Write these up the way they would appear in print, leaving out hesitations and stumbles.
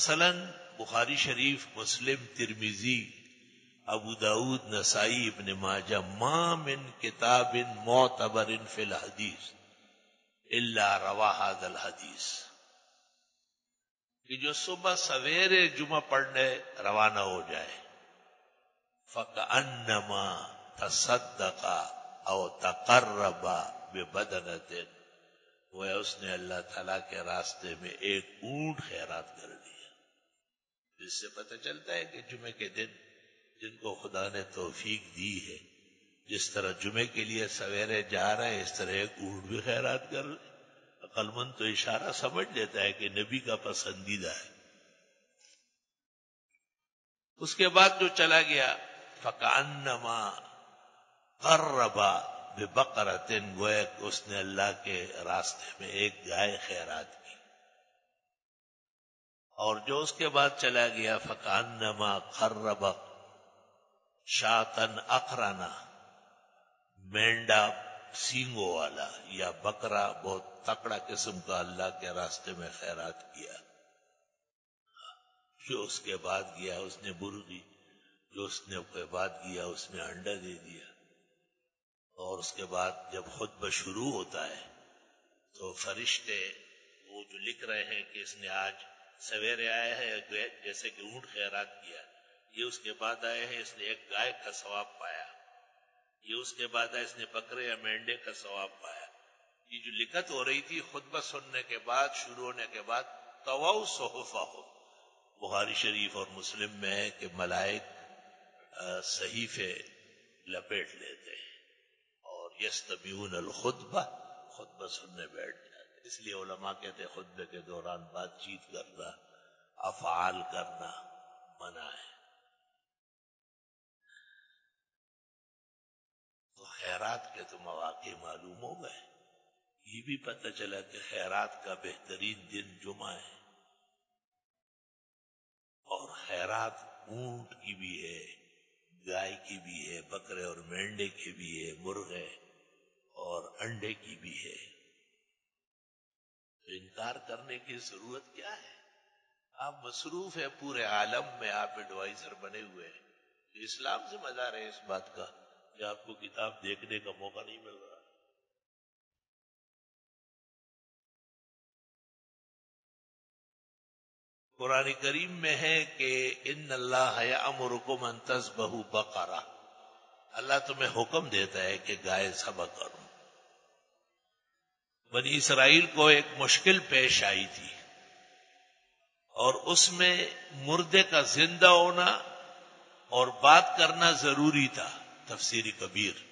مثلا بخاری شریف، مسلم، ترمذی، ابو داود، نسائی، ابن ماجہ، ما من کتاب معتبر فی الحدیث الا روا ھذا الحدیث، کہ جو صبح سویرے جمعہ پڑھنے روانہ ہو جائے، فَكَأَنَّمَا تَصَدَّقَ او تقرب ببدنۃ، وہ اس نے اللہ تعالیٰ کے راستے میں ایک اونٹ خیرات کر دیا۔ اس سے پتہ چلتا ہے کہ جمعے کے دن جن کو خدا نے توفیق دی ہے، جس طرح جمعے کے لیے سویرے جا رہے ہیں، اس طرح ایک اونٹ بھی خیرات کر لے۔ عقل مند تو اشارہ سمجھ لیتا ہے کہ نبی کا پسندیدہ ہے۔ اس کے بعد جو چلا گیا، فَكَأَنَّمَا قَرَّبَ بِبَقَرَةٍ، گویا کہ اس نے اللہ کے راستے میں ایک گائے خیرات کی۔ اور جو اس کے بعد چلا گیا، فَكَأَنَّمَا قَرَّبَ شَاةً أَقْرَنَ، مینڈا سینگوں والا یا بکرا بہت تکڑا قسم کا اللہ کے راستے میں خیرات کیا۔ جو اس کے بعد گیا اس نے برغی، جو اس نے کے بعد گیا اس نے انڈا دے دیا۔ اور اس کے بعد جب خطبہ شروع ہوتا ہے تو فرشتے وہ جو لکھ رہے ہیں کہ اس نے آج سویرے آیا ہے جیسے کہ اونٹ خیرات کیا، یہ اس کے بعد آئے ہیں اس نے ایک گائے کا ثواب پایا، یہ اس کے بعد آئے اس نے بکرے یا مینڈے کا ثواب پایا۔ یہ جو لکھت ہو رہی تھی خطبہ سننے کے بعد، شروع ہونے کے بعد، طووا صحفہم، بخاری شریف اور مسلم میں ہے کہ ملائک صحیفے لپیٹ لیتے ہیں اور یستمعون الخطبہ، خطبہ سننے بیٹھ جاتے۔ اس لیے علماء کہتے ہیں خطبے کے دوران بات چیت کرنا، افعال کرنا منع ہے۔ تو خیرات کے تو مواقع معلوم ہو گئے۔ یہ بھی پتہ چلا کہ خیرات کا بہترین دن جمعہ ہے، اور خیرات اونٹ کی بھی ہے، گائے کی بھی ہے، بکرے اور مینڈے کی بھی ہے، مرغے اور انڈے کی بھی ہے۔ تو انکار کرنے کی ضرورت کیا ہے؟ آپ مصروف ہے، پورے عالم میں آپ ایڈوائزر بنے ہوئے ہیں، تو اسلام سے مدار ہے اس بات کا کہ آپ کو کتاب دیکھنے کا موقع نہیں مل رہا۔ قرآن کریم میں ہے کہ ان اللہ یأمرکم ان تذبحوا بقرہ، اللہ تمہیں حکم دیتا ہے کہ گائے ذبح کرو۔ بنی اسرائیل کو ایک مشکل پیش آئی تھی اور اس میں مردے کا زندہ ہونا اور بات کرنا ضروری تھا، تفسیر کبیر۔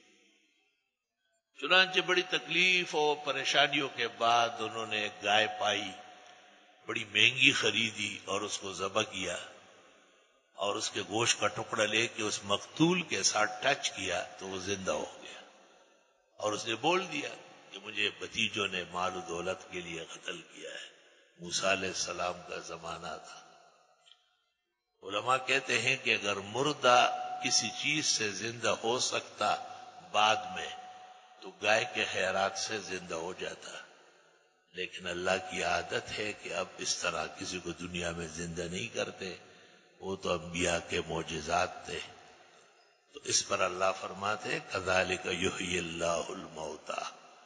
چنانچہ بڑی تکلیف اور پریشانیوں کے بعد انہوں نے ایک گائے پائی، بڑی مہنگی خریدی اور اس کو ذبح کیا، اور اس کے گوشت کا ٹکڑا لے کے اس مقتول کے ساتھ ٹچ کیا تو وہ زندہ ہو گیا، اور اس نے بول دیا کہ مجھے بھتیجوں نے مال و دولت کے لیے قتل کیا ہے۔ موسیٰ علیہ السلام کا زمانہ تھا۔ علماء کہتے ہیں کہ اگر مردہ کسی چیز سے زندہ ہو سکتا بعد میں تو گائے کے خیرات سے زندہ ہو جاتا، لیکن اللہ کی عادت ہے کہ اب اس طرح کسی کو دنیا میں زندہ نہیں کرتے، وہ تو انبیاء کے معجزات تھے۔ تو اس پر اللہ فرماتے کذالک یحیی اللہ الموتیٰ۔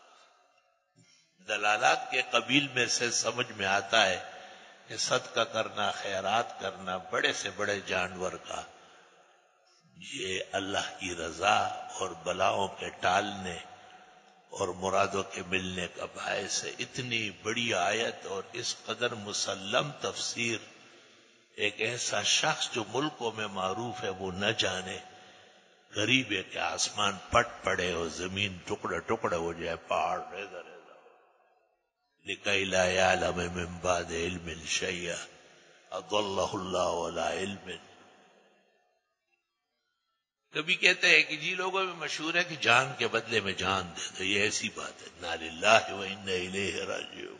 دلالات کے قبیل میں سے سمجھ میں آتا ہے کہ صدقہ کرنا، خیرات کرنا بڑے سے بڑے جانور کا، یہ اللہ کی رضا اور بلاؤں کے ٹالنے اور مرادوں کے ملنے کا باعث ہے۔ اتنی بڑی آیت اور اس قدر مسلم تفسیر ایک ایسا شخص جو ملکوں میں معروف ہے وہ نہ جانے، قریب ہے کہ آسمان پٹ پڑے اور زمین ٹکڑا ٹکڑا ہو جائے، پہاڑ ریزہ ریزہ ہو، لِكَيْ لَا يَعْلَمَ مِن بَعْدِ عِلْمٍ شَيْئًا أَضَلَّهُ اللَّهُ عَلَىٰ عِلْمٍ۔ کبھی کہتے ہیں کہ جی لوگوں میں مشہور ہے کہ جان کے بدلے میں جان دے دو، یہ ایسی بات ہے، اِنَّا لِلَّهِ وَإِنَّا إِلَيْهِ راجعون۔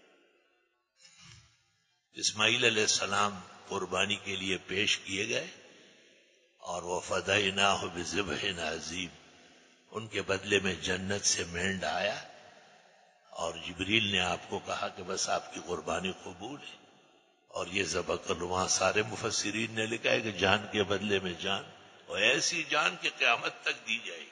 اسماعیل علیہ السلام قربانی کے لیے پیش کیے گئے اور وَفَدَيْنَاهُ بِذِبْحٍ عَظِيمٍ، ان کے بدلے میں جنت سے مینڈ آیا، اور جبریل نے آپ کو کہا کہ بس آپ کی قربانی قبول ہے، اور یہ ذبح کر لو. وہاں سارے مفسرین نے لکھا ہے کہ جان کے بدلے میں جان، اور ایسی جان کہ قیامت تک دی جائے گی.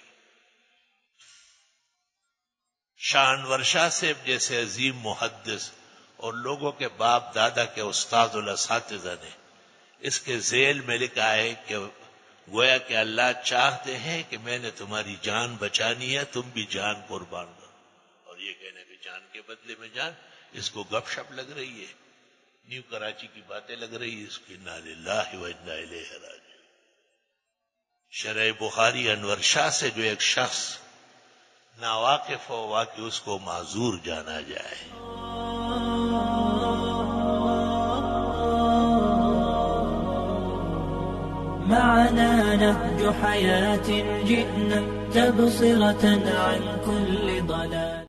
شاہ انور شاہ صاحب جیسے عظیم محدث اور لوگوں کے باپ دادا کے استاد الاساتذہ نے اس کے ذیل میں لکھا ہے کہ گویا کہ اللہ چاہتے ہیں کہ میں نے تمہاری جان بچانی ہے، تم بھی جان قربان کرو. اور یہ کہنا کہ جان کے بدلے میں جان، اس کو گپ شپ لگ رہی ہے، نیو کراچی کی باتیں لگ رہی ہے اس کی. انا للہ و انا الیہ راجعون. شرح بخاری انور شاہ سے جو ایک شخص ناواقف ہو واقعی اس کو معذور جانا جائے. معنا نهج حياة جئنا تبصرة عن كل ضلال.